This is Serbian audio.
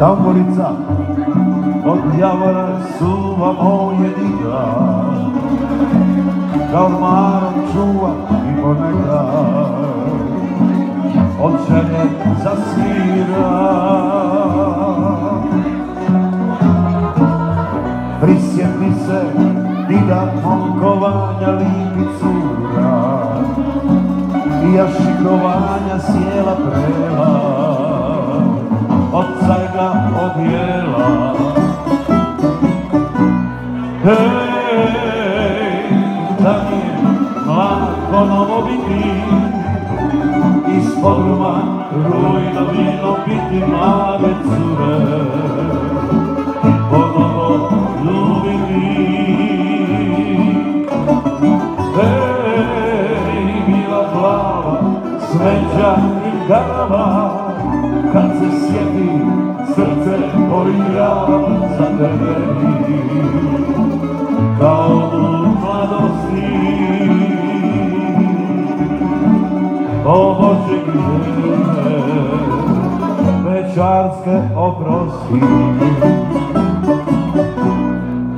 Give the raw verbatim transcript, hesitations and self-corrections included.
tamburica od javora suva moje dida, da ormarom čuva i ponekad od želje zasvira. Prisjeti se dida momkovanja lipi cura i ja šikovanja sjela prela od cajga odjela. Hej, da mi je mlako novo biti, iz podruma rujno vino piti mlade cure, ponovo ljubiti. Hej, mila plava, smeđa i garava, kad se sjeti srce poigrava za tebe, kao u mladosti. O Bože gdje večarske oprosti.